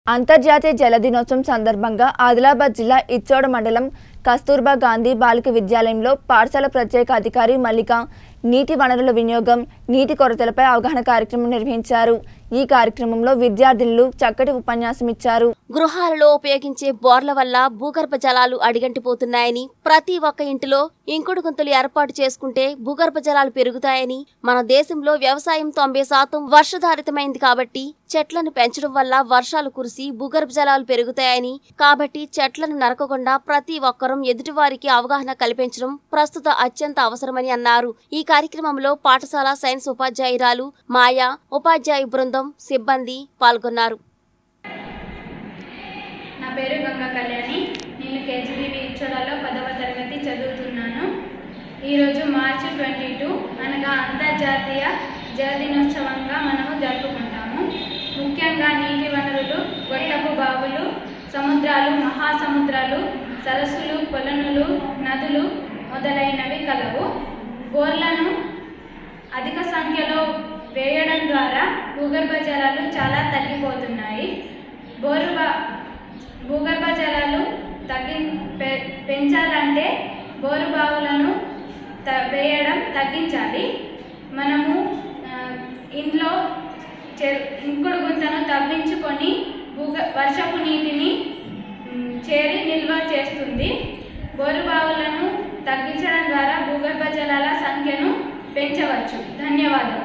అంతర్జాతీయ జల దినోత్సవం సందర్భంగా ఆదిలాబాద్ జిల్లా ఇచ్చోడ మండలం కస్తూర్బా గాంధీ బాలిక విద్యాలయంలో పాఠశాల ప్రత్యేక అధికారి మల్లిక నీటి వనరుల వినియోగం, నీటి కొరతలపై అవగాహన కార్యక్రమం నిర్వహించారు. ఈ కార్యక్రమంలో విద్యార్థులు చక్కటి ఉపన్యాసం ఇచ్చారు. గృహాలలో ఉపయోగించే బోర్ల వల్ల భూగర్భ జలాలు అడిగంటిపోతున్నాయని, ప్రతి ఒక్క ఇంటిలో ఇంకుడు గుంతలు ఏర్పాటు చేసుకుంటే భూగర్భ జలాలు పెరుగుతాయని, మన దేశంలో వ్యవసాయం 90% వర్షాధారితమైంది కాబట్టి చెట్లను పెంచడం వల్ల వర్షాలు కురిసి భూగర్భ జలాలు పెరుగుతాయని, కాబట్టి చెట్లను నరకకుండా ప్రతి ఒక్కరూ ఎదుటివారికి అవగాహన కల్పించడం ప్రస్తుత అత్యంత అవసరమని అన్నారు. ఈ కార్యక్రమంలో పాఠశాల సైన్స్ ఉపాధ్యాయురాలు మాయా, ఉపాధ్యాయ బృందం, సిబ్బంది పాల్గొన్నారు. నా పేరు గంగా కళ్యాణి. నేను కేజీబీవి ఇచ్చోడలో 10వ తరగతి చదువుతున్నాను. ఈరోజు మార్చి 22 అనగా అంతర్జాతీయ జల దినోత్సవంగా మనము జరుపుకుంటాము. ముఖ్యంగా నీటి వనరులు, గొట్టపు బావులు, సముద్రాలు, మహాసముద్రాలు, సరస్సులు, కొలనులు, నదులు మొదలైనవి కలవు. బోర్లను అధిక సంఖ్యలో వేయడం ద్వారా భూగర్భ జలాలు చాలా తగ్గిపోతున్నాయి. భూగర్భ జలాలు పెంచాలంటే బోరు బావులను వేయడం తగ్గించాలి. మనము ఇంట్లో ఇంకుడు గుంతను తవ్వించుకొని వర్షపు నీటిని చేరి నిల్వ చేస్తుంది. బోరు బావులను తగ్గించడం ద్వారా భూగర్భ జలాల సంఖ్యను పెంచవచ్చు. ధన్యవాదాలు.